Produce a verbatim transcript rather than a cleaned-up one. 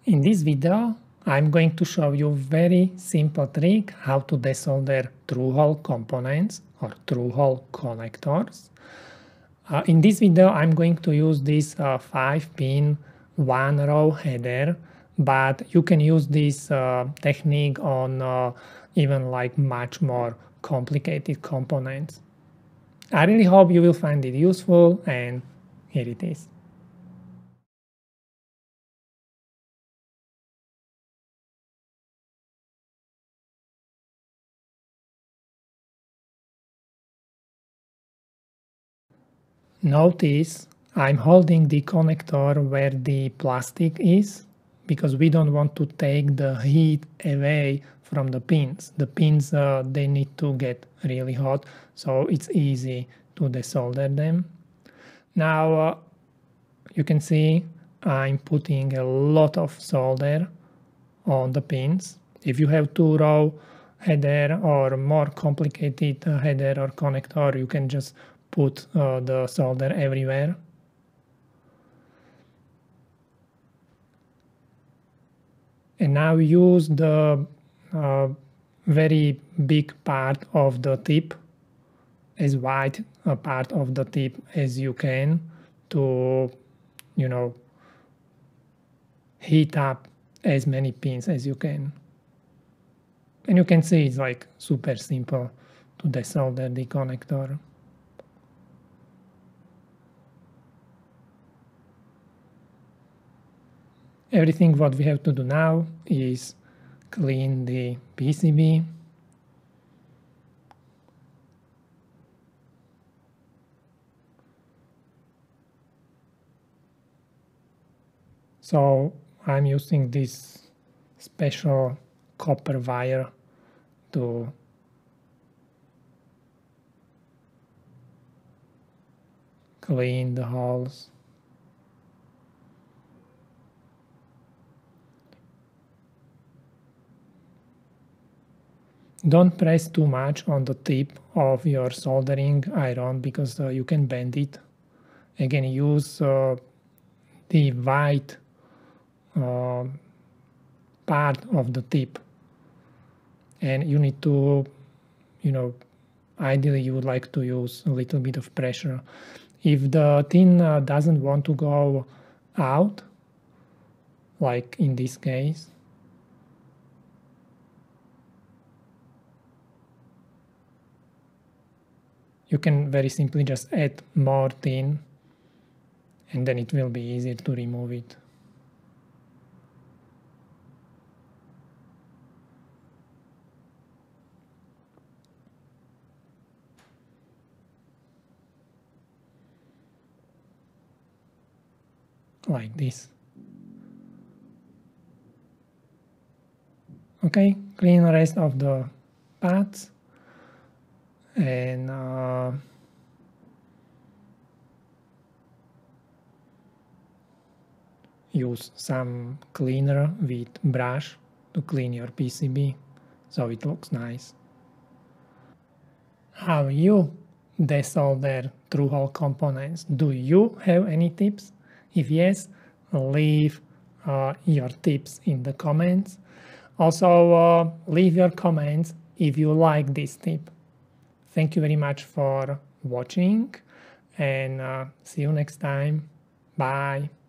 In this video, I'm going to show you very simple trick how to desolder through-hole components or through-hole connectors. Uh, in this video, I'm going to use this uh, five pin one-row header, but you can use this uh, technique on uh, even like much more complicated components. I really hope you will find it useful, and here it is. Notice I'm holding the connector where the plastic is because we don't want to take the heat away from the pins. The pins, uh, they need to get really hot, so it's easy to desolder them. Now uh, you can see I'm putting a lot of solder on the pins. If you have two row header or more complicated uh, header or connector, you can just put uh, the solder everywhere. And now use the uh, very big part of the tip, as wide a part of the tip as you can, to, you know, heat up as many pins as you can. And you can see it's like super simple to desolder the connector. Everything what we have to do now is clean the P C B. So I'm using this special copper wire to clean the holes. Don't press too much on the tip of your soldering iron because uh, you can bend it. Again, use uh, the white uh, part of the tip, and you need to, you know, ideally you would like to use a little bit of pressure. If the tin uh, doesn't want to go out, like in this case, you can very simply just add more tin, and then it will be easier to remove it. Like this. Okay, clean the rest of the parts, and uh, use some cleaner with brush to clean your P C B so it looks nice. How you desolder through-hole components? Do you have any tips? If yes, leave uh, your tips in the comments. Also, uh, leave your comments if you like this tip. Thank you very much for watching, and uh, see you next time. Bye.